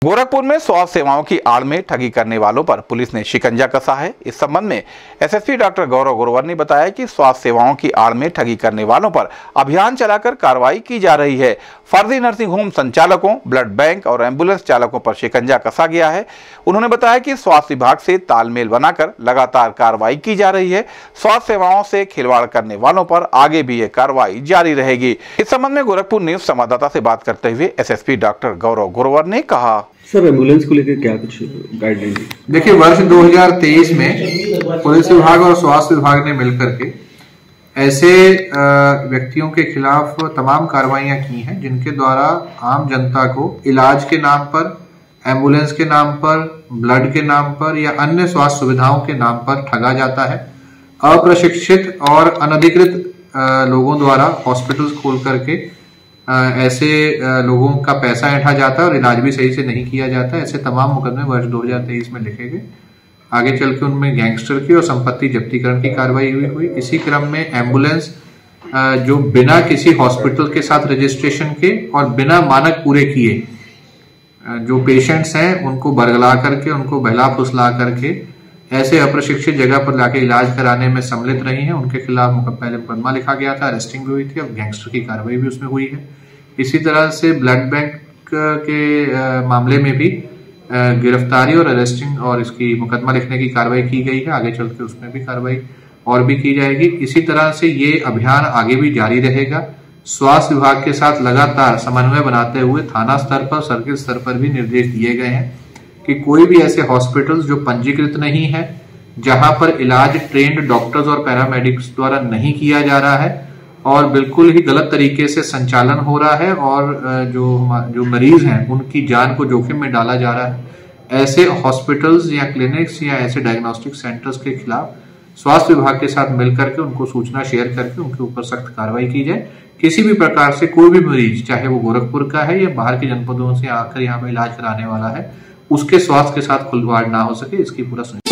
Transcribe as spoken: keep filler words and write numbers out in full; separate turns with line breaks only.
गोरखपुर में स्वास्थ्य सेवाओं की आड़ में ठगी करने वालों पर पुलिस ने शिकंजा कसा है। इस संबंध में एसएसपी डॉक्टर गौरव गुरवर ने बताया कि स्वास्थ्य सेवाओं की आड़ में ठगी करने वालों पर अभियान चलाकर कार्रवाई की जा रही है। फर्जी नर्सिंग होम संचालकों, ब्लड बैंक और एम्बुलेंस चालकों पर शिकंजा कसा गया है। उन्होंने बताया कि स्वास्थ्य विभाग से तालमेल बनाकर लगातार कार्रवाई की जा रही है। स्वास्थ्य सेवाओं से खिलवाड़ करने वालों पर आगे भी ये कार्रवाई जारी रहेगी। इस संबंध में गोरखपुर न्यूज संवाददाता से बात करते हुए एसएसपी डॉक्टर गौरव गुरवर ने कहा,
सर एम्बुलेंस को लेकर क्या कुछ गाइडलाइन?
देखिए, वर्ष दो हज़ार तेईस में पुलिस विभाग और स्वास्थ्य विभाग ने मिलकर के ऐसे व्यक्तियों के खिलाफ तमाम कार्रवाइयां की हैं जिनके द्वारा आम जनता को इलाज के नाम पर, एम्बुलेंस के नाम पर, ब्लड के नाम पर या अन्य स्वास्थ्य सुविधाओं के नाम पर ठगा जाता है। अप्रशिक्षित और अनधिकृत लोगों द्वारा हॉस्पिटल्स खोल करके ऐसे लोगों का पैसा ऐंठा जाता है और इलाज भी सही से नहीं किया जाता है। ऐसे तमाम मुकदमे वर्ष दो हज़ार तेईस में लिखे गए। आगे चल के उनमें गैंगस्टर की और संपत्ति जब्तीकरण की कार्रवाई हुई हुई इसी क्रम में एम्बुलेंस जो बिना किसी हॉस्पिटल के साथ रजिस्ट्रेशन के और बिना मानक पूरे किए जो पेशेंट्स हैं उनको बरगला करके, उनको बहला फुसला करके ऐसे अप्रशिक्षित जगह पर लाके इलाज कराने में सम्मिलित रही हैं, उनके खिलाफ पहले मुकदमा लिखा गया था, अरेस्टिंग भी हुई थी, अब गैंगस्टर की कार्रवाई भी उसमें हुई है। इसी तरह से ब्लड बैंक के मामले में भी गिरफ्तारी और अरेस्टिंग और इसकी मुकदमा लिखने की कार्रवाई की गई है। आगे चल के उसमें भी कार्रवाई और भी की जाएगी। इसी तरह से ये अभियान आगे भी जारी रहेगा। स्वास्थ्य विभाग के साथ लगातार समन्वय बनाते हुए थाना स्तर पर, सर्किल स्तर पर भी निर्देश दिए गए हैं कि कोई भी ऐसे हॉस्पिटल्स जो पंजीकृत नहीं है, जहां पर इलाज ट्रेंड डॉक्टर्स और पैरामेडिक्स द्वारा नहीं किया जा रहा है और बिल्कुल ही गलत तरीके से संचालन हो रहा है और जो जो मरीज हैं उनकी जान को जोखिम में डाला जा रहा है, ऐसे हॉस्पिटल्स या क्लिनिक्स या ऐसे डायग्नोस्टिक सेंटर्स के खिलाफ स्वास्थ्य विभाग के साथ मिलकर के उनको सूचना शेयर करके उनके ऊपर सख्त कार्रवाई की जाए। किसी भी प्रकार से कोई भी मरीज, चाहे वो गोरखपुर का है या बाहर के जनपदों से आकर यहाँ पे इलाज कराने वाला है, उसके स्वास्थ्य के साथ खिलवाड़ ना हो सके, इसकी पूरा